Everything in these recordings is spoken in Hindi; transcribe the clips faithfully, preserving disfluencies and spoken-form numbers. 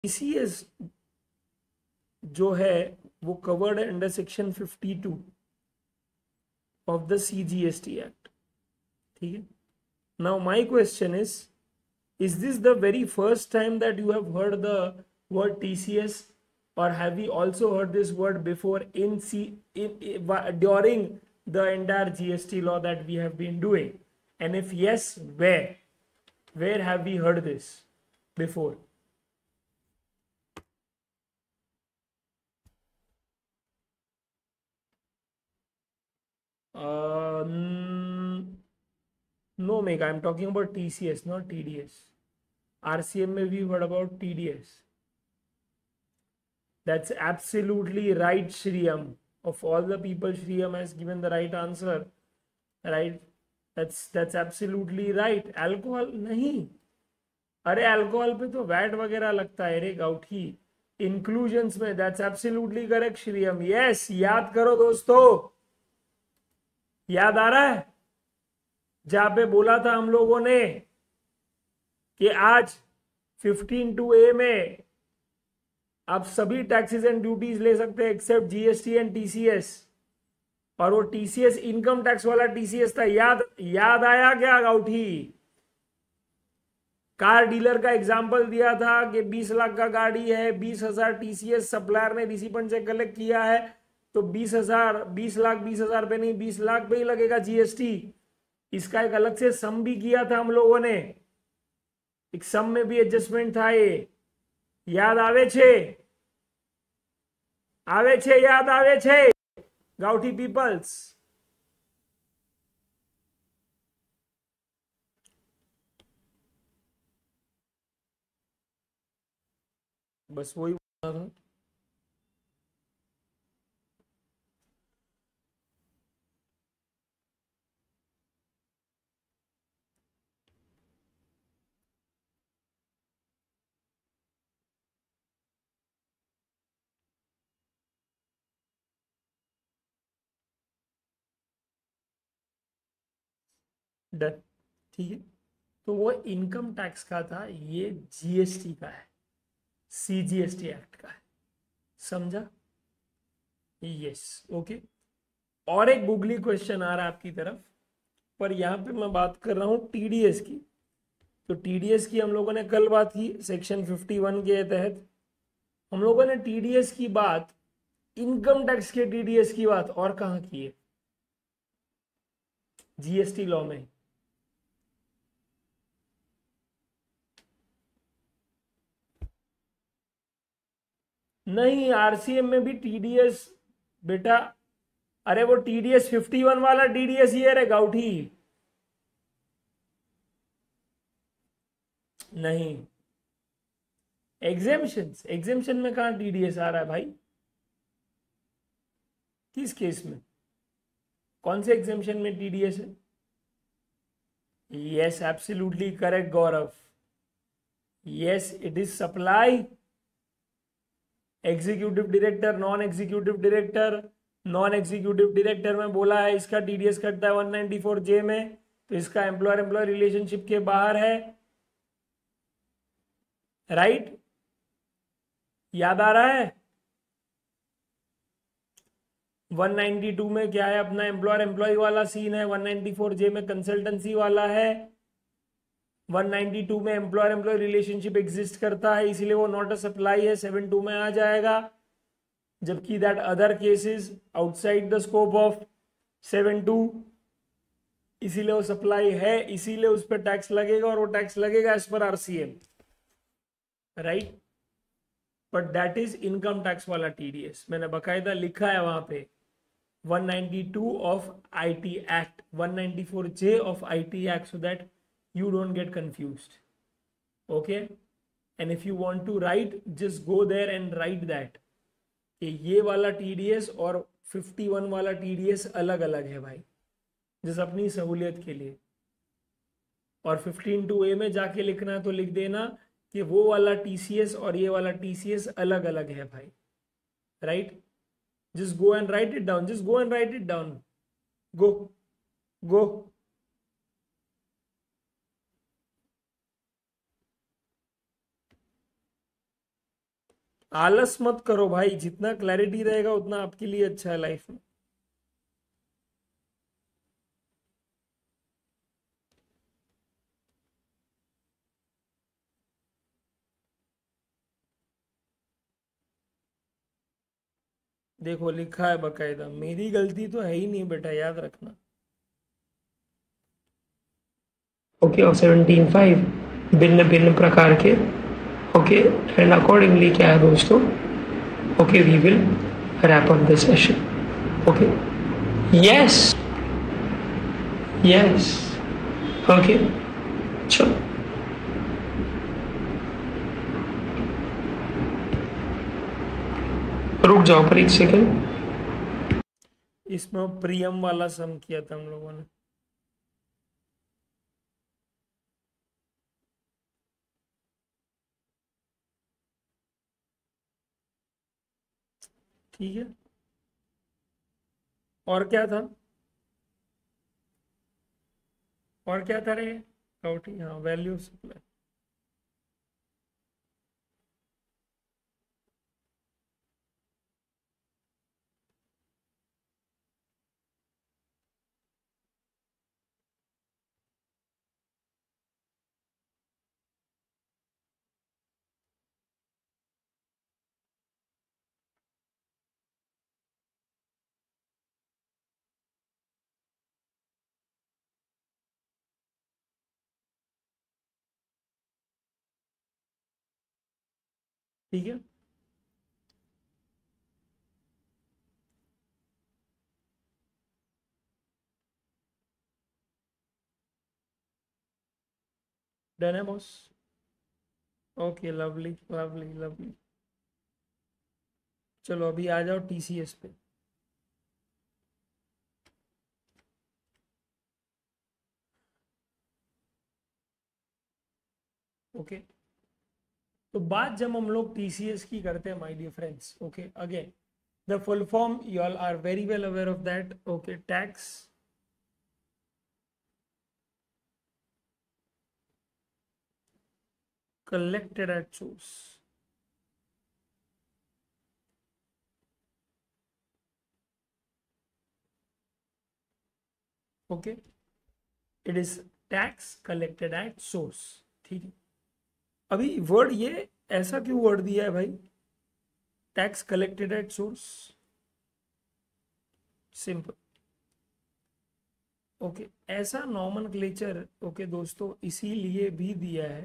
टीसीएस जो है वो कवर्ड है under section fifty two of the CGST act, ठीक है। Now my question is is this the very first time that you have heard the word T C S, or have we also heard this word before in C in, in during the entire G S T law that we have been doing? And if yes, where where have we heard this before? uh, no Mega, I'm talking about T C S, not T D S. R C M may we heard about T D S. That's absolutely right, Shriyam. Of all the people, Shriyam has given the right answer. Right? That's that's absolutely right. Alcohol नहीं. अरे अल्कोहल पे तो वैट वगैरह लगता है रे गाउठी. इंक्लूजन्स में. That's absolutely correct, श्रीयम. Yes, याद करो दोस्तों. याद आ रहा है जहां पे बोला था हम लोगों ने कि आज फिफ्टीन टू ए में आप सभी टैक्सेस एंड ड्यूटीज ले सकते हैं एक्सेप्ट जीएसटी एंड टीसीएस, और वो टीसीएस इनकम टैक्स वाला टीसीएस था. याद याद आया क्या गाउठी? कार डीलर का एग्जांपल दिया था कि बीस लाख का गाड़ी है, बीस हजार टीसीएस सप्लायर ने रिसिपेंट से कलेक्ट किया है, तो बीस हजार बीस लाख बीस हजार पे नहीं, बीस लाख पे ही लगेगा जीएसटी. इसका एक अलग से सम भी किया था हम लोगों ने. एक सम में भी एडजस्टमेंट था. ये याद आवे छे? आवे छे? याद आवे छे गाउठी पीपल्स? बस वही बोलना था. डन, ठीक है. तो वो इनकम टैक्स का था, ये जीएसटी का है, सीजीएसटी एक्ट का है. समझा? Yes, okay. और एक गूगली क्वेश्चन आ रहा है आपकी तरफ, पर यहां पे मैं बात कर रहा हूं टीडीएस की. तो टीडीएस की हम लोगों ने कल बात की सेक्शन फिफ्टी वन के तहत. हम लोगों ने टीडीएस की बात, इनकम टैक्स के टीडीएस की बात और कहां की है? जीएसटी लॉ में. नहीं, आरसीएम में भी टीडीएस बेटा. अरे वो टीडीएस फिफ्टी वन वाला टीडीएस ये रे गाउठी. नहीं, एग्जेम्पशन एग्जेम्पशन में कहां टीडीएस आ रहा है भाई? किस केस में? कौन से एग्जेम्पशन में टीडीएस है? Yes, absolutely correct Gaurav. Yes, it is supply, executive director, non executive director. Non executive director में बोला है इसका टीडीएस कटता है वन नाइंटी फोर जे में, तो इसका एम्प्लॉयर एम्प्लॉय रिलेशनशिप के बाहर है. Right right? याद आ रहा है? वन नाइंटी टू में क्या है अपना? एम्प्लॉयर एम्प्लॉय वाला सीन है. वन नाइंटी फोर जे में कंसल्टेंसी वाला है. वन नाइंटी टू में एम्प्लॉयर एम्प्लॉय रिलेशनशिप एग्जिस्ट करता है, इसीलिए वो नॉट अ सप्लाई है, सेवन टू में आ जाएगा. जबकि that other cases outside the scope of seven two, इसीलिए वो सप्लाई है, इसीलिए उस पर टैक्स लगेगा, और वो टैक्स लगेगा एज पर RCM. Right? But that is income tax वाला टीडीएस. मैंने बकायदा लिखा है वहां पे one ninety two of IT act, one ninety four J of IT act, so that you don't get confused. Okay? And if you want to write, just go there and write that कि ये वाला टीडीएस और फिफ्टी वन वाला टीडीएस अलग अलग है भाई, जिस अपनी सहूलियत के लिए. और फिफ्टीन टू ए में जाके लिखना है तो लिख देना कि वो वाला टीसीएस और ये वाला टीसीएस अलग अलग है भाई. Right? Just go and write it down. Just go and write it down. Go go. आलस मत करो भाई, जितना क्लैरिटी रहेगा उतना आपके लिए अच्छा है लाइफ में। देखो लिखा है बकायदा, मेरी गलती तो है ही नहीं बेटा, याद रखना। ओके और सेवनटीन फाइव भिन्न भिन्न प्रकार के ओके एंड अकॉर्डिंगली क्या है दोस्तों, okay we will wrap up the session. Okay yes yes okay चलो रुक जाओ पर एक सेकेंड। इसमें प्रियम वाला सम किया था हम लोगों ने। ठीक है, और क्या था, और क्या था रे, काउटी, हाँ वैल्यू सप्लाई। ठीक है, डन है boss. Okay lovely lovely lovely. चलो अभी आ जाओ टीसीएस पे। ओके, तो बात जब हम लोग टीसीएस की करते हैं my dear friends, okay again the full form you all are very well aware of that, okay tax collected at source। Okay, it is tax collected at source. ठीक है, अभी वर्ड ये ऐसा क्यों वर्ड दिया है भाई, tax collected at source? Simple, okay ऐसा नॉमेनक्लेचर ओके दोस्तों इसीलिए भी दिया है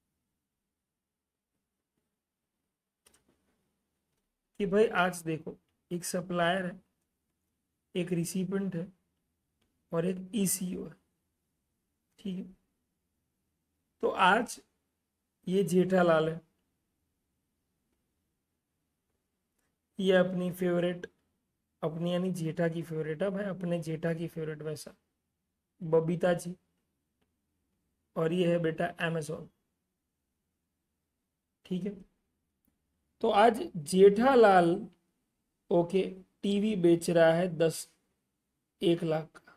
कि भाई आज देखो, एक सप्लायर है, एक रिसिपेंट है और एक ईसीओ है। ठीक है, तो आज ये जेठालाल है, ये अपनी फेवरेट, अपनी यानी जेठा की फेवरेट है भाई, अपने जेठा की फेवरेट वैसा बबीता जी, और ये है बेटा अमेजोन। ठीक है, तो आज जेठालाल ओके टीवी बेच रहा है दस एक लाख का,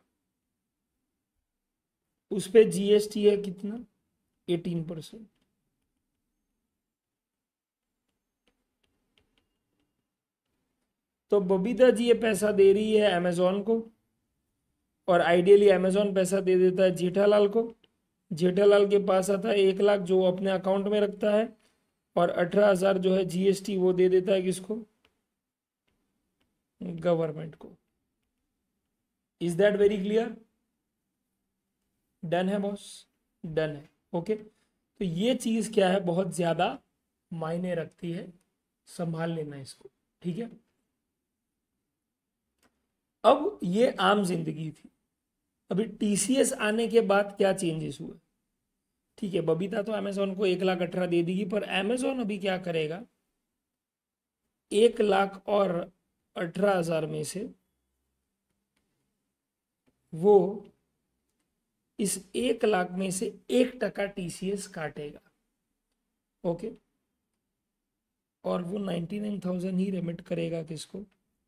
उस पे जीएसटी है कितना, एटीन परसेंट। तो बबीता जी ये पैसा दे रही है अमेजोन को, और आइडियली अमेजोन पैसा दे देता है जेठालाल को। जेठालाल के पास आता है एक लाख जो वो अपने अकाउंट में रखता है, और अठारह हजार जो है जीएसटी वो दे देता है किसको, गवर्नमेंट को। Is that very clear? Done है बॉस, डन है। ओके, तो ये चीज क्या है, बहुत ज्यादा मायने रखती है, संभाल लेना इसको। ठीक है, अब ये आम जिंदगी थी, अभी टीसीएस आने के बाद क्या चेंजेस हुए। ठीक है, बबीता तो अमेजोन को एक लाख अठारह दे देगी, पर अमेजोन अभी क्या करेगा, एक लाख और अठारह हजार में से वो इस एक लाख में से एक टका टीसीएस काटेगा। ओके, और वो नाइन्टी नाइन थाउजेंड ही रेमिट करेगा किसको,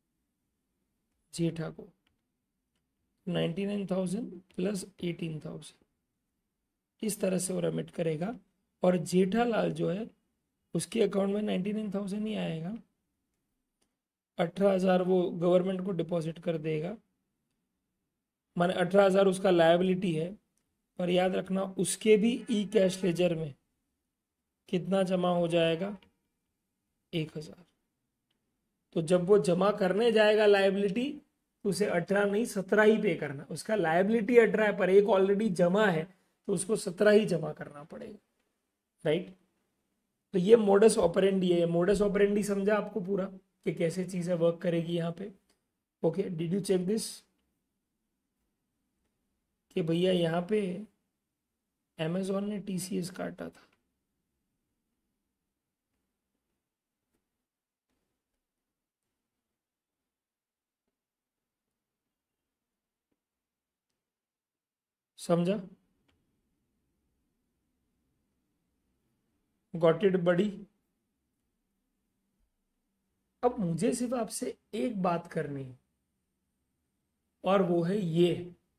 जेठा को। Ninety nine thousand plus eighteen thousand इस तरह से वो रेमिट करेगा, और जेठालाल जो है उसके अकाउंट में नाइन्टी नाइन थाउजेंड ही आएगा, अठारह हजार वो गवर्नमेंट को डिपॉजिट कर देगा, माने अठारह हजार उसका लायबिलिटी है। पर याद रखना उसके भी ई कैश लेजर में कितना जमा हो जाएगा, एक हजार। तो जब वो जमा करने जाएगा लायबिलिटी, तो उसे अठारह नहीं सत्रह ही पे करना। उसका लायबिलिटी अठारह है पर एक ऑलरेडी जमा है, तो उसको सत्रह ही जमा करना पड़ेगा, राइट। तो ये मोडस ऑपरेंडी है। मोडस ऑपरेंडी समझा आपको पूरा कि कैसे चीजें वर्क करेगी यहाँ पे। Okay, did you check this कि भैया यहाँ पे अमेजोन ने टीसीएस काटा था। समझा? गॉट इट बड़ी? अब मुझे सिर्फ आपसे एक बात करनी है, और वो है ये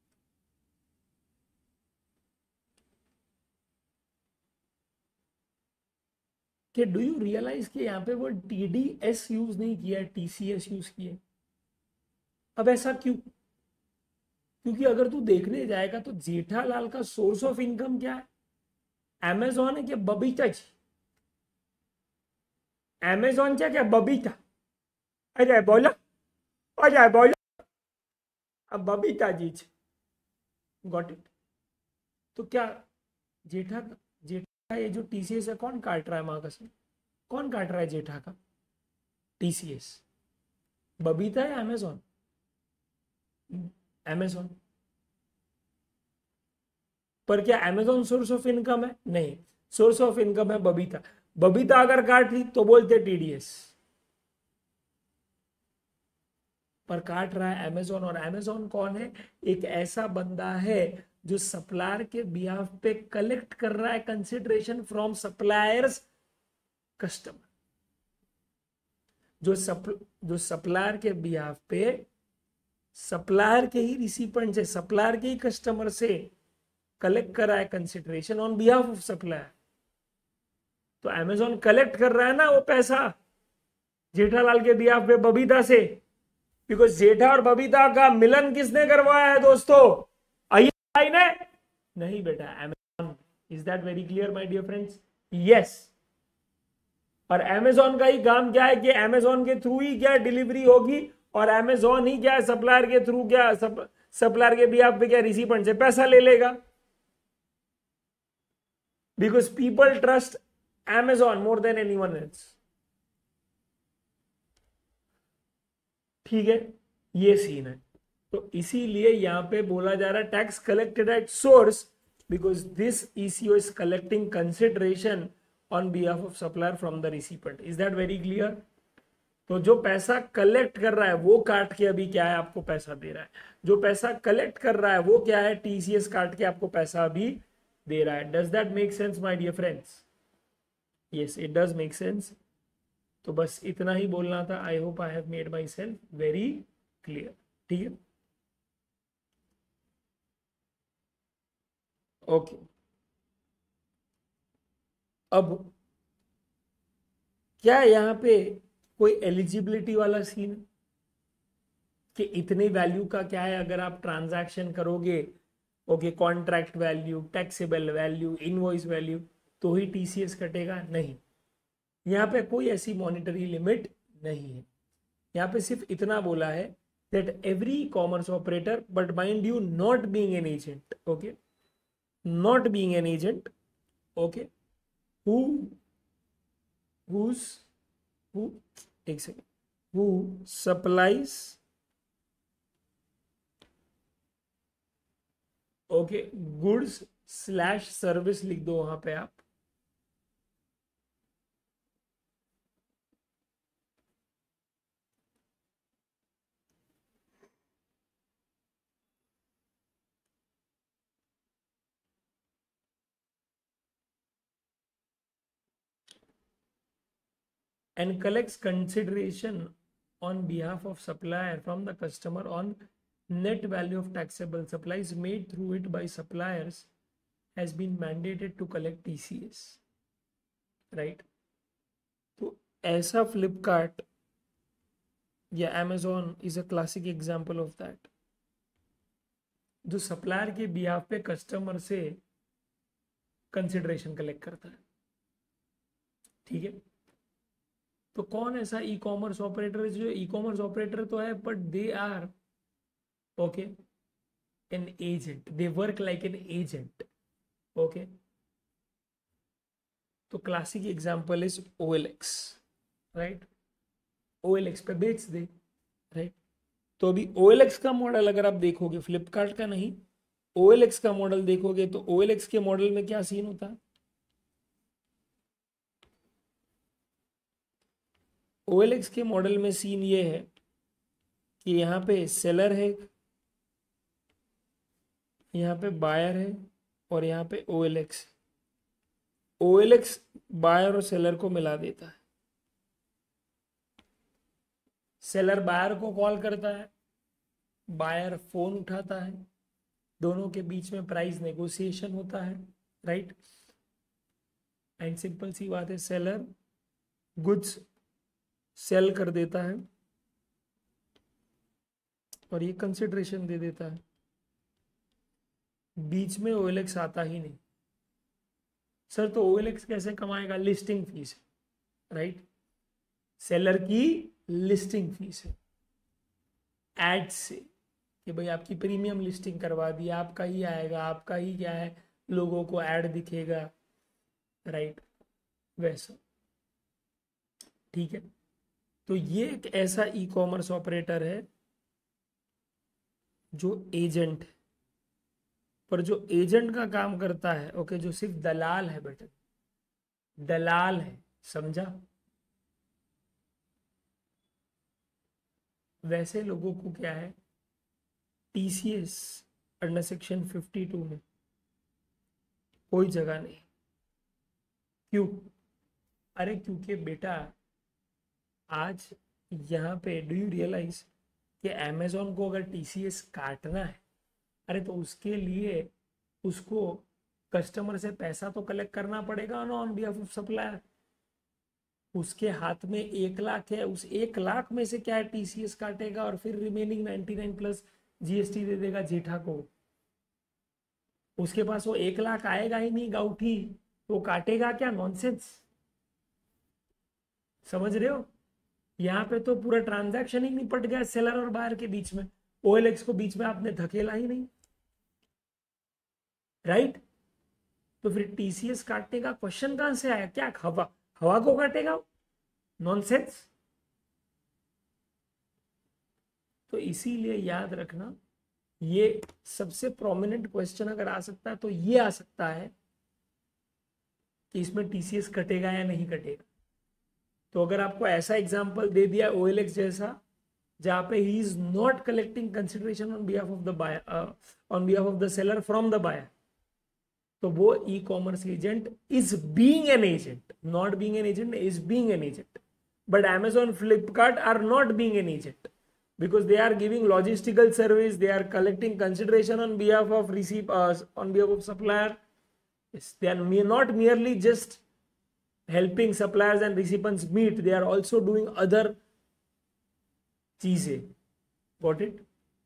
कि डू यू रियलाइज कि यहाँ पे वो टीडीएस यूज नहीं किया है, टीसीएस यूज किया है। अब ऐसा क्यों? क्योंकि अगर तू देखने जाएगा तो जेठालाल का सोर्स ऑफ इनकम क्या है? अमेजोन है क्या बबीता जी? अमेजोन क्या क्या बबीता? अरे बोलो, अरे बोलो, अब बबीता जी। Got it? तो क्या जेठा जेठा ये जो टीसीएस है कौन काट रहा है? माँ कसम, कौन काट रहा है जेठा का टीसीएस? बबीता है अमेजोन? अमेजोन। पर क्या अमेजोन सोर्स ऑफ इनकम है? नहीं, सोर्स ऑफ इनकम है बबीता। बबीता अगर काट रही तो बोलते टीडीएस, पर काट रहा है अमेजोन। और अमेजोन कौन है? एक ऐसा बंदा है जो सप्लायर के बिहाफ पे कलेक्ट कर रहा है कंसिडरेशन फ्रॉम सप्लायर्स कस्टमर। जो सप्ल, जो सप्लायर के बिहाफ पे सप्लायर के ही रिसिपेंट से, सप्लायर के ही कस्टमर से कलेक्ट कर रहा है consideration on behalf of supplier. तो अमेजोन कलेक्ट कर रहा है ना वो पैसा जेठालाल के बिहाफ पे बबीता से, बिकॉज जेठा और बबीता का मिलन किसने करवाया है दोस्तों? आई ने? नहीं बेटा, Amazon. Is that very clear my dear friends? Yes. और अमेजोन का ही काम क्या है कि अमेजोन के थ्रू ही क्या डिलीवरी होगी, और अमेजोन ही क्या सप्लायर के थ्रू क्या सप्लायर के बिहाफ पे क्या रिसिपेंट से पैसा ले लेगा, because people trust Amazon more than anyone else. ठीक है, ये सीन है। तो इसीलिए यहां पे बोला जा रहा है tax collected at source, because this ECO is collecting consideration on behalf of supplier from the recipient. Is that very clear? तो जो पैसा कलेक्ट कर रहा है वो काट के अभी क्या है आपको पैसा दे रहा है। जो पैसा कलेक्ट कर रहा है वो क्या है? टीसीएस काट के आपको पैसा अभी दे रहा है। Does that make sense my dear friends? Yes, it does make sense. तो बस इतना ही बोलना था। I hope I have made myself very clear. ठीक है, ओके। अब क्या यहाँ पे कोई एलिजिबिलिटी वाला सीन कि इतने वैल्यू का क्या है अगर आप ट्रांजैक्शन करोगे, okay, contract value, taxable value, invoice value, तो ही टीसीएस कटेगा? नहीं, यहाँ पे कोई ऐसी मॉनिटरी लिमिट नहीं है। यहाँ पे सिर्फ इतना बोला है that every commerce operator, but mind you not being an agent, okay, not being an agent, okay, who who's who एक second, who supplies, okay, goods slash service लिख दो वहां पे आप, and collects consideration on behalf of supplier from the customer on net value of taxable supplies made through it by suppliers has been mandated to collect T C S, right? ऐसा फ्लिपकार्ट या Amazon is a classic example of that, जो सप्लायर के बिहाफ पे कस्टमर से कंसिडरेशन कलेक्ट करता है। ठीक है, तो कौन ऐसा ई कॉमर्स ऑपरेटर है? जो ई कॉमर्स ऑपरेटर तो है but they are okay an agent, they work like an agent. Okay, तो classic example is O L X, right? O L X पे बेच दे, राइट? तो अभी ओ एल एक्स का मॉडल अगर आप देखोगे, फ्लिपकार्ट का नहीं, ओ एल एक्स का मॉडल देखोगे तो ओ एल एक्स के मॉडल में क्या सीन होता है? ओ एल एक्स के मॉडल में सीन ये है कि यहाँ पे सेलर है, यहाँ पे बायर है, और यहाँ पे O L X. O L X buyer और सेलर को मिला देता है। सेलर बायर को कॉल करता है, बायर फोन उठाता है, दोनों के बीच में प्राइस नेगोशिएशन होता है, राइट? एंड सिंपल सी बात है, सेलर गुड्स सेल कर देता है और ये कंसिडरेशन दे देता है। बीच में ओ एल एक्स आता ही नहीं। सर तो ओ एल एक्स कैसे कमाएगा? लिस्टिंग फीस है, राइट? सेलर की लिस्टिंग फीस है एड से, कि भाई आपकी प्रीमियम लिस्टिंग करवा दी, आपका ही आएगा, आपका ही क्या है, लोगों को ऐड दिखेगा, राइट? वैसा, ठीक है। तो ये एक ऐसा ई कॉमर्स ऑपरेटर है जो एजेंट है, पर जो एजेंट का काम करता है, ओके, जो सिर्फ दलाल है बेटा, दलाल है, समझा? वैसे लोगों को क्या है, T C S under section fifty two में कोई जगह नहीं। क्यों? अरे क्योंकि बेटा आज यहाँ पे डू यू रियलाइज कि अमेजोन को अगर टी सी एस काटना है, अरे तो उसके लिए उसको कस्टमर से पैसा तो कलेक्ट करना पड़ेगा ना ऑन बिहाफ ऑफ सप्लायर। उसके हाथ में एक लाख है, उस एक लाख में से क्या है, टी सी एस काटेगा और फिर remaining ninety nine plus G S T दे देगा जेठा को। उसके पास वो एक लाख आएगा ही नहीं गाउठी, तो काटेगा क्या? नॉनसेंस। समझ रहे हो? यहाँ पे तो पूरा ट्रांजैक्शन ही निपट गया सेलर और बायर के बीच में, ओ एल एक्स को बीच में आपने धकेला ही नहीं, राइट? तो फिर टी सी एस काटने का क्वेश्चन कहां से आया? क्या हवा हवा को काटेगा? नॉनसेंस। तो इसीलिए याद रखना, ये सबसे प्रोमिनेंट क्वेश्चन अगर आ सकता है तो ये आ सकता है कि इसमें टी सी एस कटेगा या नहीं कटेगा। तो अगर आपको ऐसा एग्जांपल दे दिया ओ एल एक्स जैसा, जहां पे he is not collecting consideration on behalf of the buyer, on behalf of the seller from the buyer, तो वो e commerce agent is being an agent, not being an agent, is being an agent. But Amazon, Flipkart are not being an agent because they are giving logistical service, they are collecting consideration on behalf of receive uh, on behalf of supplier. Yes, they are not merely just helping suppliers and recipients meet, they are also doing other cheese. Got it?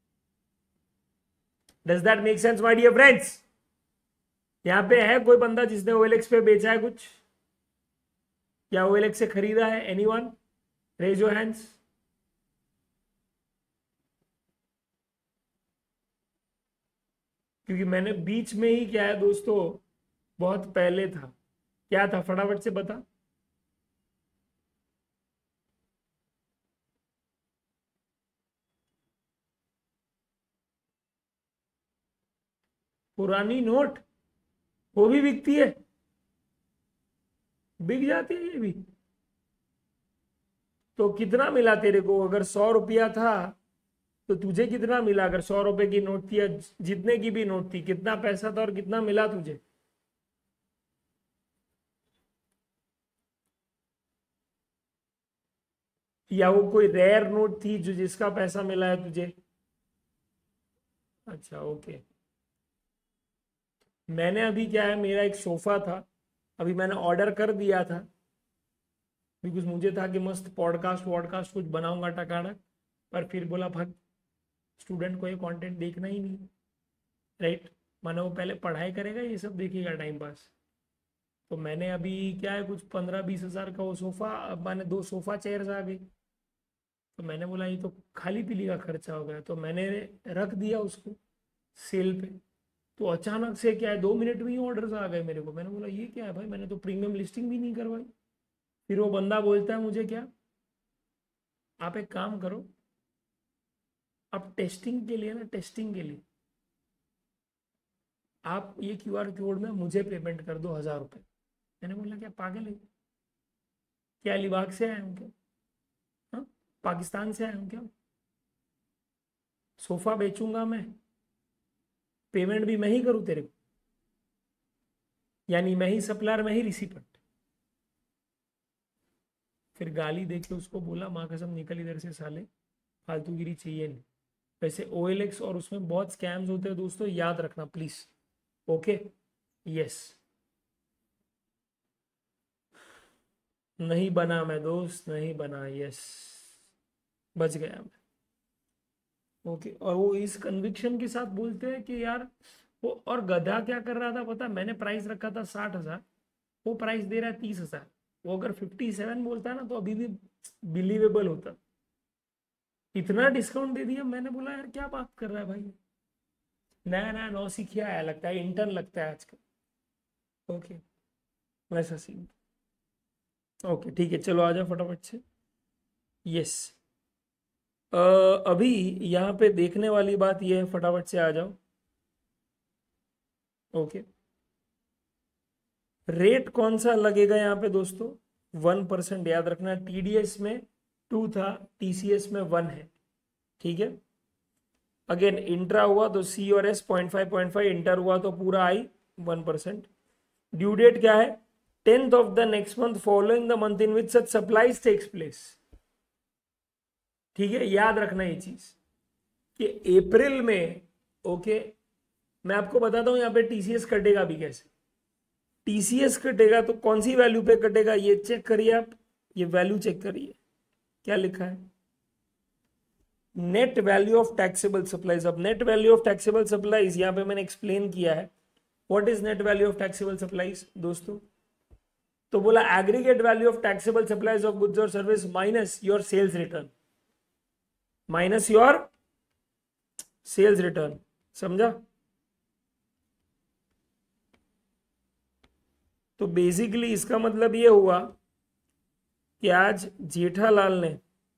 Does that make sense, my dear friends? यहाँ पे है कोई बंदा जिसने ओ एल एक्स पे बेचा है कुछ, या ओ एल एक्स से खरीदा है? एनीवन? Raise your hands. क्योंकि मैंने बीच में ही क्या है दोस्तों, बहुत पहले था, क्या था फटाफट से बता। पुरानी नोट वो भी बिकती है, बिक जाती है ये भी। तो कितना मिला तेरे को? अगर सौ रुपया था तो तुझे कितना मिला? अगर सौ रुपए की नोट थी या जितने की भी नोट थी, कितना पैसा था और कितना मिला तुझे? या वो कोई रेयर नोट थी जो जिसका पैसा मिला है तुझे? अच्छा ओके। मैंने अभी क्या है, मेरा एक सोफा था, अभी मैंने ऑर्डर कर दिया था, बिकॉज मुझे था कि मस्त पॉडकास्ट वॉडकास्ट कुछ बनाऊंगा टकाटक, पर फिर बोला भाग स्टूडेंट को ये कंटेंट देखना ही नहीं, राइट। माना वो पहले पढ़ाई करेगा, ये सब देखेगा टाइम पास। तो मैंने अभी क्या है कुछ पंद्रह बीस हजार का वो सोफा, मैंने दो सोफा चेयर्स आ गई, तो मैंने बोला ये तो खाली पीली का खर्चा हो गया, तो मैंने रख दिया उसको सेल पे। तो अचानक से क्या है दो मिनट में ही ऑर्डर्स आ गए मेरे को। मैंने बोला ये क्या है भाई, मैंने तो प्रीमियम लिस्टिंग भी नहीं करवाई। फिर वो बंदा बोलता है मुझे क्या, आप एक काम करो, आप टेस्टिंग के लिए ना, टेस्टिंग के लिए आप ये क्यू आर कोड में मुझे पेमेंट कर दो हजार रुपये। मैंने बोला क्या पागल है क्या, अलीबाग से आया हूँ क्या, हाँ पाकिस्तान से आया हूँ क्या, सोफा बेचूंगा मैं, पेमेंट भी मैं ही करूँ तेरे को, यानी मैं ही सप्लायर मैं ही रिसिपेंट। फिर गाली दे के उसको बोला माँ कसम निकल इधर से साले, फालतूगिरी चाहिए नहीं। वैसे ओ एल एक्स और उसमें बहुत स्कैम्स होते हैं दोस्तों, याद रखना प्लीज। ओके यस, नहीं बना मैं दोस्त, नहीं बना, यस बच गया मैं। ओके और वो इस कन्विक्शन के साथ बोलते हैं कि यार वो, और गधा क्या कर रहा था पता, मैंने प्राइस रखा था साठ हजार, वो प्राइस दे रहा है तीस हजार। वो अगर फिफ्टी सेवन बोलता है ना तो अभी भी बिलीवेबल होता, इतना डिस्काउंट दे दिया। मैंने बोला यार क्या बात कर रहा है भाई, नया नया नौ सीखिया आया लगता है, इंटर्न लगता है आजकल। ओके वैसा सीन। ओके ठीक है चलो आ जाओ फटाफट से। यस अभी यहाँ पे देखने वाली बात यह है, फटाफट से आ जाओ। ओके रेट कौन सा लगेगा यहाँ पे दोस्तों, वन परसेंट याद रखना। टीडीएस में टू था, टीसीएस में वन है, ठीक है। अगेन इंट्रा हुआ तो सी और S point five point five, inter हुआ तो पूरा I one percent. Due date क्या है, tenth of the next month following the month in which such supplies takes place, ठीक है। याद रखना ये चीज कि अप्रैल में, ओके मैं आपको बताता हूं यहाँ पे टीसीएस कटेगा भी कैसे। टीसीएस कटेगा तो कौन सी वैल्यू पे कटेगा ये चेक करिए आप, ये वैल्यू चेक करिए क्या लिखा है, net value of taxable supplies. अब net value of taxable supplies यहाँ पे मैंने एक्सप्लेन किया है, what is net value of taxable supplies दोस्तों। तो बोला aggregate value of taxable supplies of goods और service minus your sales return, minus your sales return, समझा। तो बेसिकली इसका मतलब ये हुआ कि आज जेठालाल ने,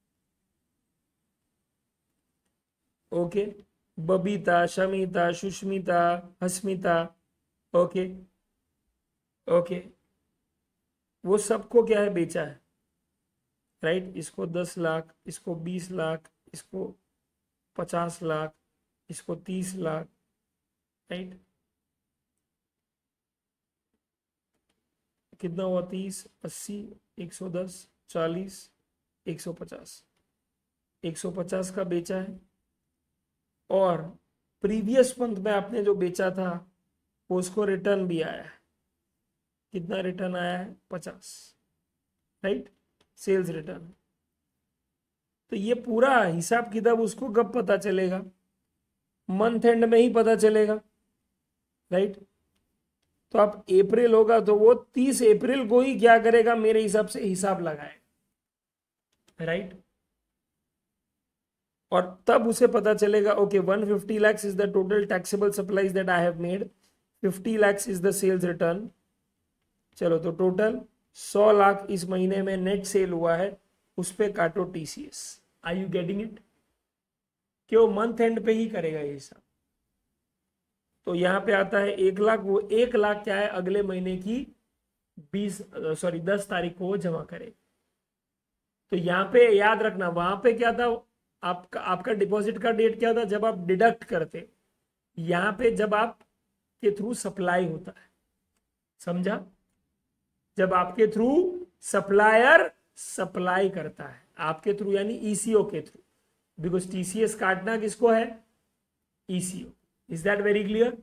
okay Babita, Shamita, Sushmita, Hasmita, okay okay वो सबको क्या है बेचा है, राइट। इसको दस लाख, इसको बीस लाख, इसको पचास लाख, इसको तीस लाख, राइट। कितना हुआ, तीस, अस्सी, एक सौ दस, चालीस, एक सौ पचास, एक सौ पचास का बेचा है। और प्रीवियस मंथ में आपने जो बेचा था वो उसको रिटर्न भी आया है, कितना रिटर्न आया है, पचास, राइट, सेल्स रिटर्न। तो ये पूरा हिसाब किताब उसको कब पता चलेगा, मंथ एंड में ही पता चलेगा, राइट। तो अब अप्रैल होगा तो वो तीस अप्रैल को ही क्या करेगा मेरे हिसाब से हिसाब लगाएगा, राइट। और तब उसे पता चलेगा okay one fifty lakhs is the total taxable supplies that I have made, fifty lakhs is the sales return. चलो तो टोटल सौ लाख इस महीने में नेट सेल हुआ है, उस पे काटो TCS. Are you getting it, क्यों मंथ एंड पे ही करेगा ये हिसाब। तो यहाँ पे आता है एक लाख, वो एक लाख क्या है अगले महीने की बीस सॉरी दस तारीख को वो जमा करे। तो यहाँ पे याद रखना वहां पे क्या था, आपका आपका डिपॉजिट का डेट क्या था जब आप डिडक्ट करते, यहाँ पे जब आप के थ्रू सप्लाई होता है, समझा। जब आपके थ्रू सप्लायर सप्लाई करता है, आपके थ्रू यानी ईसीओ के थ्रू, बिकॉज टीसीएस काटना किसको है, ECO. Is that very clear.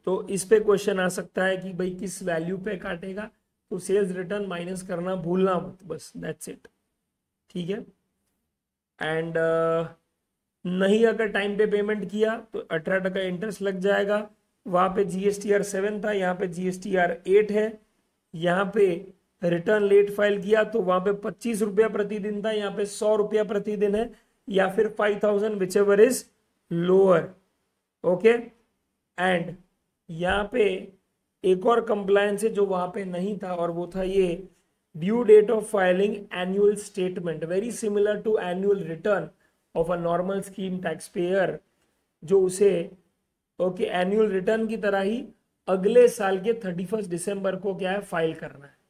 तो इस पे क्वेश्चन आ सकता है कि भाई किस वैल्यू पे काटेगा, तो सेल्स रिटर्न माइनस करना भूलना मत, बस दैट्स इट, ठीक है। एंड uh, नहीं अगर टाइम पे पेमेंट किया तो अठारह टका इंटरेस्ट लग जाएगा। वहां पे जीएसटीआर सेवन था, यहाँ पे जीएसटीआर एट है। यहाँ पे रिटर्न लेट फाइल किया तो वहां पे पच्चीस रुपया प्रतिदिन था, यहाँ पे सौ रुपया प्रतिदिन है, या फिर five thousand whichever is lower, okay. And यहाँ पे एक और कंप्लायंस है जो वहां पे नहीं था, और वो था ये due date of filing annual statement, very similar to annual return of a normal scheme tax payer, जो उसे ओके एनुअल रिटर्न की तरह ही अगले साल के थर्टी फर्स्ट दिसंबर को क्या है फाइल करना है,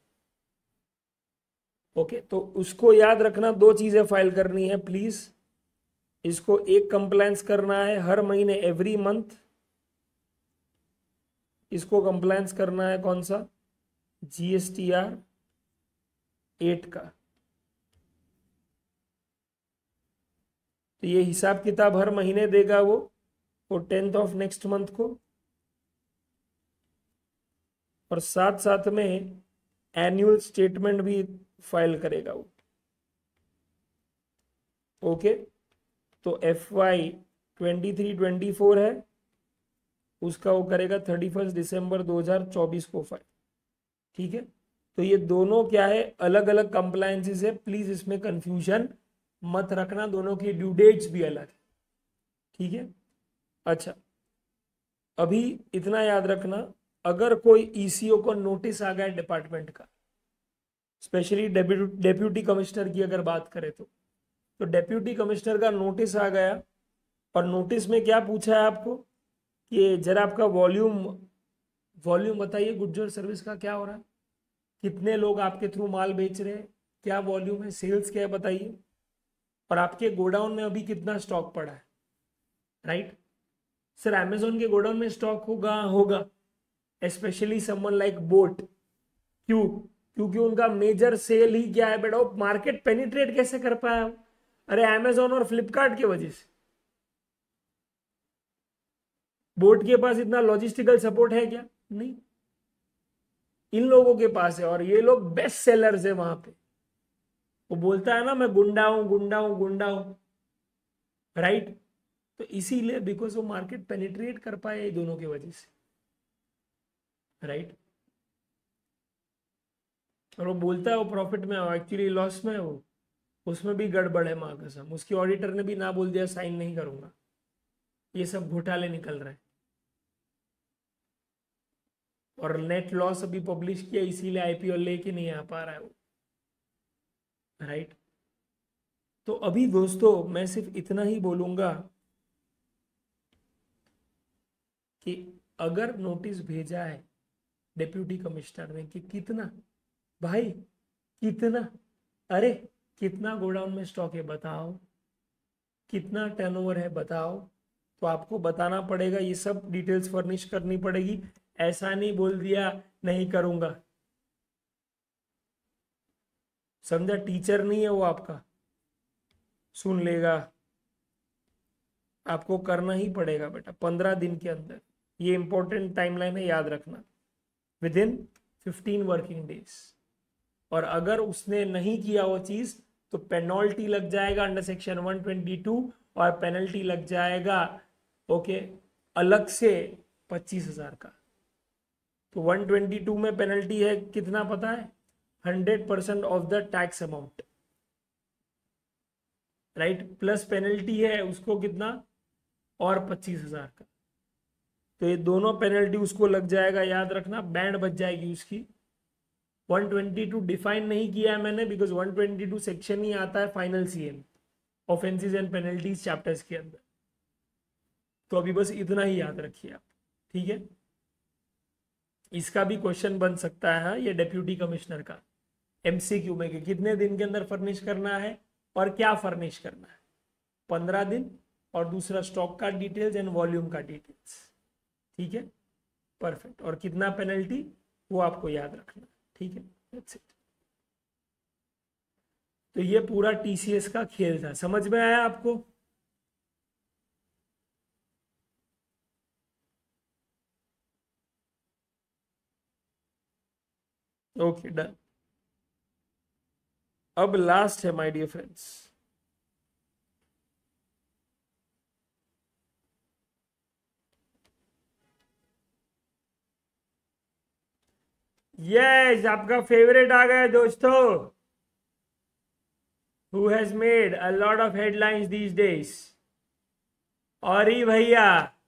ओके okay, तो उसको याद रखना, दो चीजें फाइल करनी है प्लीज। इसको एक कंप्लायंस करना है हर महीने, एवरी मंथ इसको कंप्लायंस करना है, कौन सा, जीएसटीआर एट का। तो ये हिसाब किताब हर महीने देगा वो वो टेंथ ऑफ नेक्स्ट मंथ को, और साथ साथ में एनुअल स्टेटमेंट भी फाइल करेगा वो, ओके। तो F Y twenty three twenty four है, उसका वो करेगा थर्टी फर्स्ट दिसंबर दो हजार चौबीस को फाइल, ठीक है। तो ये दोनों क्या है, अलग अलग कंप्लायंसेस है, प्लीज इसमें कंफ्यूजन मत रखना, दोनों की ड्यू डेट्स भी अलग है, ठीक है। अच्छा, अभी इतना याद रखना, अगर कोई ईसीओ को नोटिस आ गया डिपार्टमेंट का, स्पेशली डेप्यूटी कमिश्नर की अगर बात करें तो तो डेप्यूटी कमिश्नर का नोटिस आ गया, और नोटिस में क्या पूछा है आपको कि जरा आपका वॉल्यूम वॉल्यूम बताइए, गुड्स और सर्विस का क्या हो रहा है, कितने लोग आपके थ्रू माल बेच रहे हैं, क्या वॉल्यूम है, सेल्स क्या है बताइए, और आपके गोडाउन में अभी कितना स्टॉक पड़ा है, राइट। सर अमेजोन के गोडाउन में स्टॉक होगा होगा स्पेशली समवन लाइक बोट, क्यों, क्योंकि उनका मेजर सेल ही क्या है बेटा, मार्केट पेनिट्रेट कैसे कर पाया, अरे अमेजोन और फ्लिपकार्ट की वजह से। बोट के पास इतना लॉजिस्टिकल सपोर्ट है क्या, नहीं, इन लोगों के पास है, और ये लोग बेस्ट सेलर्स है वहां पे। वो बोलता है ना मैं गुंडा हूं गुंडा हूं गुंडा हूं, राइट। तो इसीलिए बिकॉज वो मार्केट पेनिट्रेट कर पाए ये दोनों की वजह से, राइट। और वो बोलता है वो प्रॉफिट में, एक्चुअली लॉस में है वो, उसमें भी गड़बड़ है माँ कसम, उसकी ऑडिटर ने भी ना बोल दिया साइन नहीं करूंगा, ये सब घोटाले निकल रहे हैं। और नेट लॉस अभी पब्लिश किया, इसीलिए आईपीओ लेके नहीं आ पा रहा है वो, राइट। तो अभी दोस्तों मैं सिर्फ इतना ही बोलूंगा कि अगर नोटिस भेजा है डिप्यूटी कमिश्नर ने कि कितना भाई कितना, अरे कितना गोडाउन में स्टॉक है बताओ, कितना टर्नओवर है बताओ, तो आपको बताना पड़ेगा, ये सब डिटेल्स फर्निश करनी पड़ेगी। ऐसा नहीं बोल दिया नहीं करूंगा, समझा, टीचर नहीं है वो आपका, सुन लेगा, आपको करना ही पड़ेगा बेटा पंद्रह दिन के अंदर, ये इंपॉर्टेंट टाइमलाइन है, याद रखना, within fifteen working days. और अगर उसने नहीं किया वो चीज तो पेनल्टी लग जाएगा under section one twenty two, और पेनल्टी लग जाएगा ओके अलग से पच्चीस हजार का। तो वन ट्वेंटी टू में पेनल्टी है कितना पता है, hundred percent of the tax amount, right, plus penalty है उसको कितना और पच्चीस हजार का। तो ये दोनों पेनल्टी उसको लग जाएगा, याद रखना, बैंड बच जाएगी उसकी। वन ट्वेंटी टू डिफाइन नहीं किया है मैंने, because one twenty two section ही आता है final CM offences and penalties chapters के अंदर। तो अभी बस इतना ही याद रखिए आप, ठीक है। इसका भी क्वेश्चन बन सकता है, हाँ, ये डेप्यूटी कमिश्नर का एमसीक्यू में कि कितने दिन के अंदर फर्निश करना है और क्या फर्निश करना है, पंद्रह दिन, और दूसरा स्टॉक का डिटेल्स एंड वॉल्यूम का डिटेल्स, ठीक है, परफेक्ट। और कितना पेनल्टी वो आपको याद रखना, ठीक है, दैट्स इट। तो ये पूरा टीसीएस का खेल था, समझ में आया आपको। Okay done. अब लास्ट है माय डियर फ्रेंड्स, यस आपका फेवरेट आ गया दोस्तों, who has made a lot of headlines these days, और ही भैया।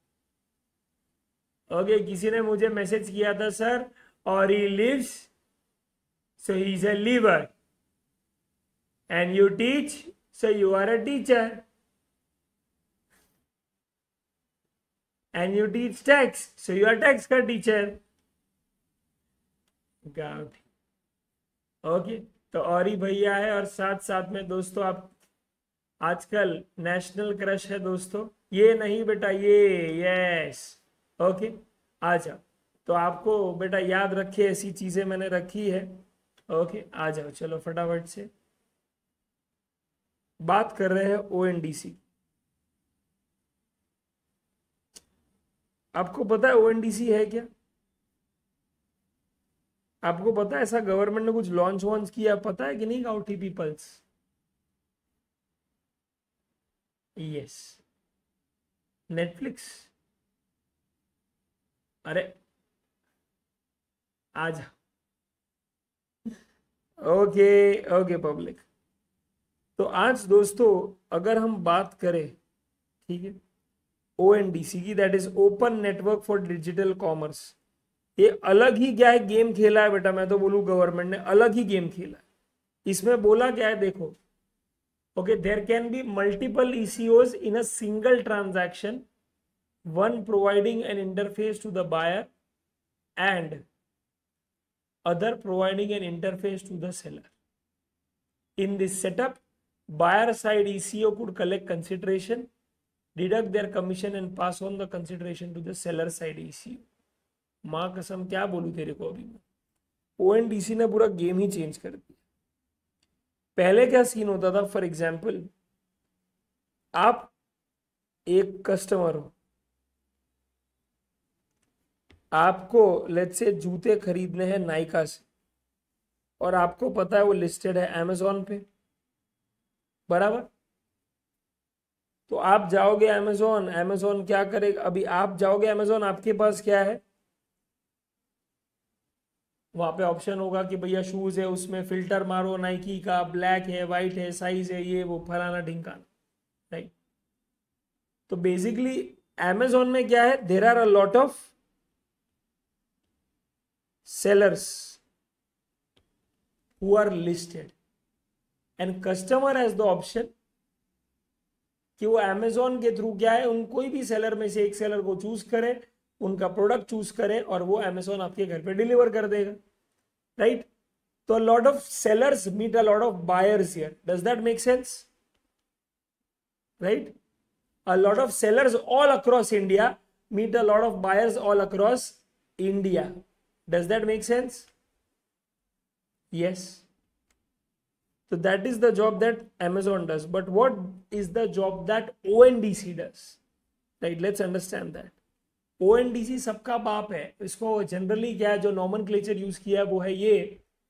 ओके okay, किसी ने मुझे मैसेज किया था सर, और he lives so he is a liver, and you teach so you are a teacher, and you teach tax so you are tax का टीचर। ओके okay, तो और ही भैया है, और साथ साथ में दोस्तों आप आजकल नेशनल क्रश है दोस्तों, ये नहीं बेटा ये, यस ओके आ जाओ। तो आपको बेटा याद रखिए, ऐसी चीजें मैंने रखी है। ओके आ जाओ, चलो फटाफट से बात कर रहे हैं ओएनडीसी। आपको पता है ओएनडीसी है क्या? आपको पता है ऐसा गवर्नमेंट ने कुछ लॉन्च वॉन्च किया, पता है कि नहीं? गाउठी पीपल्स, यस नेटफ्लिक्स। अरे आज ओके ओके पब्लिक, तो आज दोस्तों अगर हम बात करें, ठीक है, ओएनडीसी की, that is open network for digital commerce, ये अलग ही क्या है गेम खेला है बेटा, मैं तो बोलूं गवर्नमेंट ने अलग ही गेम खेला है। इसमें बोला क्या है देखो, okay there can be multiple ECOs in a single transaction, one providing an interface to the buyer and other providing an interface to the seller. In this setup, buyer side E C O could collect consideration, deduct their commission and pass on the consideration to the seller side E C O. माँ कसम क्या बोलूं तेरे को, अभी मैं ओएनडीसी ने पूरा गेम ही चेंज कर दिया। पहले क्या सीन होता था, फॉर एग्जाम्पल आप एक कस्टमर हो, आपको लेट्स से जूते खरीदने हैं नाइका से, और आपको पता है वो लिस्टेड है अमेजोन पे, बराबर? तो आप जाओगे अमेजोन, अमेजोन क्या करेगा, अभी आप जाओगे अमेजोन, आपके पास क्या है वहां पे ऑप्शन होगा कि भैया शूज है, उसमें फिल्टर मारो नाइकी का, ब्लैक है, वाइट है, साइज है, ये वो फलाना ढिंकाना, राइट? तो बेसिकली अमेजोन में क्या है, there are a lot of sellers who are listed and customer has the option कि वो Amazon के थ्रू क्या है, उन कोई भी सेलर में से एक सेलर को चूज करे, उनका प्रोडक्ट चूज करे, और वो Amazon आपके घर पे डिलीवर कर देगा, राइट? तो lot of sellers meet a lot of buyers here, does that make sense, right? A lot of sellers all across India meet a lot of buyers all across India. Does that make sense? Yes. So that is the job that Amazon does. But what is the job that O N D C does? Right? Let's understand that. O N D C सबका बाप है. इसको जनरली क्या है, जो नॉमनक्लेचर यूज किया है वो है ये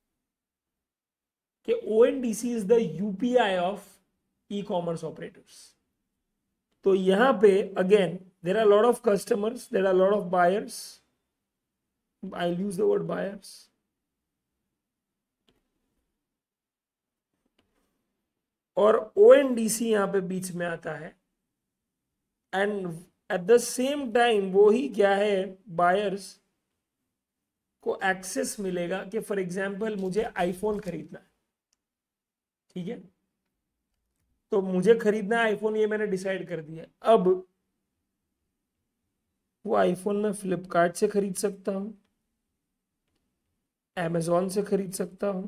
कि O N D C is the U P I of e-commerce operators. तो यहाँ पे again there are a lot of customers, there are a lot of buyers. I'll use the word buyers. और O N D C यहाँ पे बीच में आता है, and at the same time वो ही क्या है, बायर्स को एक्सेस मिलेगा कि फॉर एग्जांपल मुझे आईफोन खरीदना है, ठीक है, तो मुझे खरीदना है आईफोन, ये मैंने डिसाइड कर दिया। अब वो आईफोन मैं फ्लिपकार्ट से खरीद सकता हूं, अमेजोन से खरीद सकता हूं,